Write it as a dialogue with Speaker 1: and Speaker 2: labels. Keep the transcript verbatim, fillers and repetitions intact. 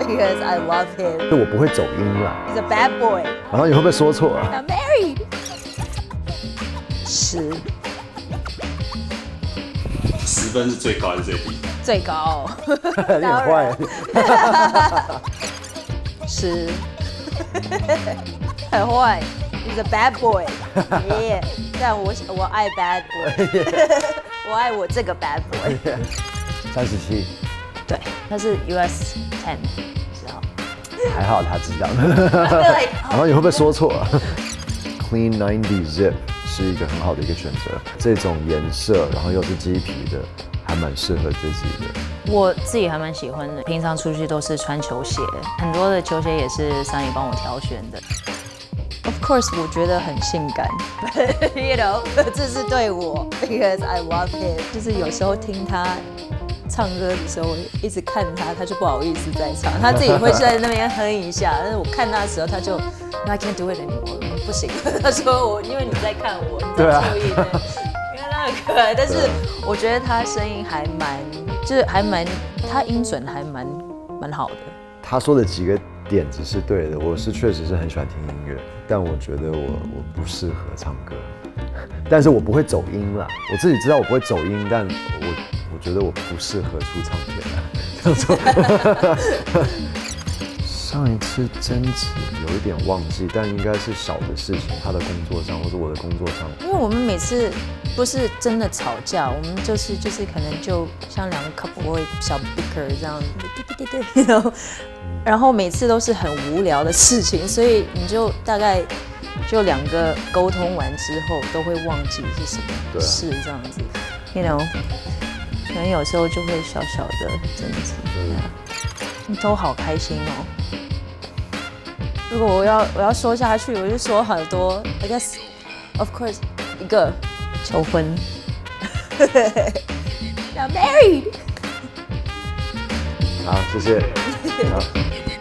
Speaker 1: because I love him.
Speaker 2: 就我不会走音啦。
Speaker 1: He's a bad boy.
Speaker 2: 然后你会不会说错啊？
Speaker 1: I'm married. 十，
Speaker 3: 十分是最高还是最低？
Speaker 1: 最高。
Speaker 2: 你很坏。
Speaker 1: 十，很坏。He's a bad boy. Yeah. 但我我爱 bad boy. 我爱我这个 bad boy.
Speaker 2: 三十七。
Speaker 1: 对，他是 U S ten 十号。
Speaker 2: 还好他知道。然后你会不会说错啊 ？Clean ninety Zip 是一个很好的一个选择，这种颜色，然后又是鸡皮的，还蛮适合自己的。
Speaker 1: 我自己还蛮喜欢的，平常出去都是穿球鞋，很多的球鞋也是Sunny帮我挑选的。Of course， 我觉得很性感，you know， 这是对我 ，because I love him。就是有时候听他唱歌的时候，我一直看他，他就不好意思再唱，他自己会在那边哼一下，但是我看他的时候，他就 I can't do it anymore， 不行。他说我因为你在看我，你在注意，因为他很可爱，但是我觉得他声音还蛮，就是还蛮，他音准还蛮蛮好的。
Speaker 2: 他说的几个点子是对的，我是确实是很喜欢听音乐，但我觉得我我不适合唱歌，但是我不会走音啦，我自己知道我不会走音，但我我觉得我不适合出唱片啦，这样说。上一次争执有一点忘记，但应该是小的事情，他的工作上或者我的工作上。
Speaker 1: 因为我们每次不是真的吵架，我们就是就是可能就像两个 couple 会小 bicker 这样，对对对对，然后然后每次都是很无聊的事情，所以你就大概就两个沟通完之后都会忘记是什么事这样子 ，you know， 可能有时候就会小小的争执，对啊，都好开心哦。如果我要我要说下去，我就说很多。I guess, of course, 一个求婚。I'm married.
Speaker 2: 好，谢谢。好。